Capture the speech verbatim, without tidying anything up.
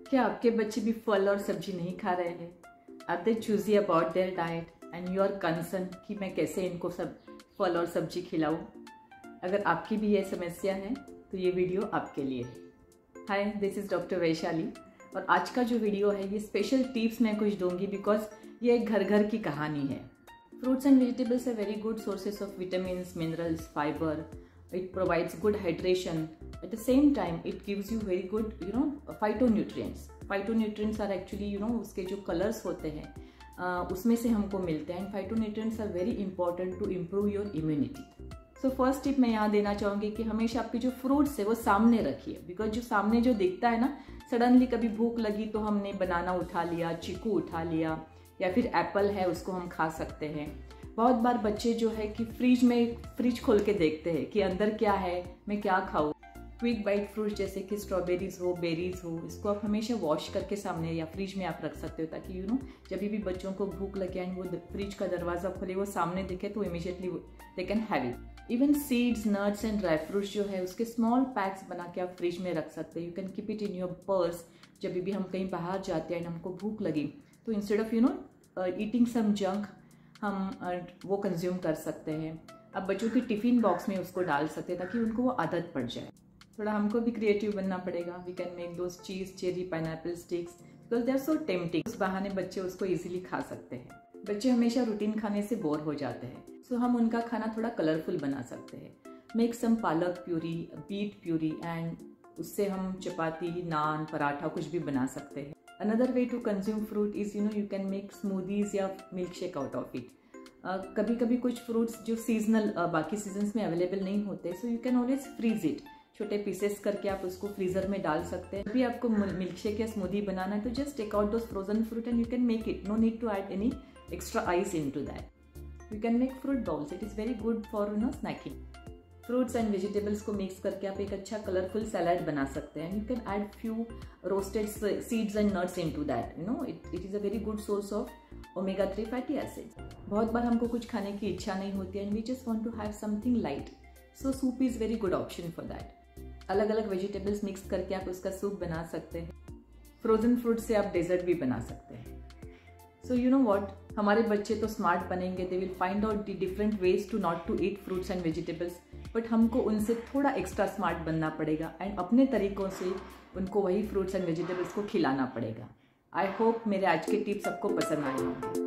क्या आपके बच्चे भी फल और सब्जी नहीं खा रहे हैं? Are they choosy about their diet and you are concern कि मैं कैसे इनको सब फल और सब्जी खिलाऊं? अगर आपकी भी ये समस्या है तो ये वीडियो आपके लिए है। Hi, this is doctor Vaishali और आज का जो वीडियो है ये स्पेशल टिप्स मैं कुछ दूंगी बिकॉज ये एक घर घर की कहानी है। Fruits and vegetables are very good sources of vitamins, minerals, fibre. It provides good hydration. At the same time, it gives you very good, you know, phytonutrients. Phytonutrients are actually, you know, उसके जो colors होते हैं uh, उसमें से हमको मिलते हैं. And phytonutrients are very important to improve your immunity. So first tip मैं यहाँ देना चाहूँगी कि हमेशा आपके जो fruits है वो सामने रखिए. Because जो सामने जो दिखता है ना, सडनली कभी भूख लगी तो हमने बनाना उठा लिया, चीकू उठा लिया या फिर एप्पल है उसको हम खा सकते हैं. बहुत बार बच्चे जो है कि फ्रिज में फ्रिज खोल के देखते हैं कि अंदर क्या है, मैं क्या खाऊं. क्विक बाइट फ्रूट जैसे कि स्ट्रॉबेरीज हो, बेरीज हो, इसको आप हमेशा वॉश करके सामने या फ्रिज में आप रख सकते हो ताकि यू नो जब भी बच्चों को भूख लगे एंड वो फ्रिज का दरवाजा खोले वो सामने दिखे तो immediately they can have it. Even seeds, nuts and dry fruits जो है उसके स्मॉल पैक्स बना के आप फ्रिज में रख सकते हैं. You can keep it in your purse. जब भी हम कहीं बाहर जाते हैं एंड हमको भूख लगी तो instead of you know eating some junk हम वो कंज्यूम कर सकते हैं. अब बच्चों के टिफ़िन बॉक्स में उसको डाल सकते हैं ताकि उनको वो आदत पड़ जाए. थोड़ा हमको भी क्रिएटिव बनना पड़ेगा. We can make those cheese, cherry, pineapple sticks because they are so tempting. उस बहाने बच्चे उसको इजीली खा सकते हैं. बच्चे हमेशा रूटीन खाने से बोर हो जाते हैं सो so हम उनका खाना थोड़ा कलरफुल बना सकते हैं. मेक सम पालक प्यूरी, बीट प्यूरी एंड उससे हम चपाती, नान, पराठा कुछ भी बना सकते हैं. Another way to consume fruit is you know you can make smoothies या milkshake out of it. uh, कभी कभी कुछ fruits जो seasonal uh, बाकी seasons में available नहीं होते so you can always freeze it. छोटे pieces करके आप उसको freezer में डाल सकते हैं. अभी आपको milkshake या smoothie बनाना है तो just take out those frozen fruit and you can make it. No need to add any extra ice into that. You can make fruit bowls. It is very good for you know snacking. Fruits and vegetables को mix करके आप एक अच्छा colourful salad बना सकते हैं. You can add few roasted seeds and nuts into that. You know it it is a very good source of omega three fatty acids. बहुत बार हमको कुछ खाने की इच्छा नहीं होती and we just want to have something light so soup is very good option for that. अलग अलग वेजिटेबल्स मिक्स करके आप उसका सूप बना सकते हैं. फ्रोजन फ्रूट से आप डेजर्ट भी बना सकते हैं. सो यू नो वॉट, हमारे बच्चे तो स्मार्ट बनेंगे. They will find out the different ways to not to eat fruits and vegetables. But हमको उनसे थोड़ा एक्स्ट्रा स्मार्ट बनना पड़ेगा एंड अपने तरीकों से उनको वही फ्रूट्स एंड वेजिटेबल्स को खिलाना पड़ेगा. आई होप मेरे आज के टिप्स आपको पसंद आए होंगे.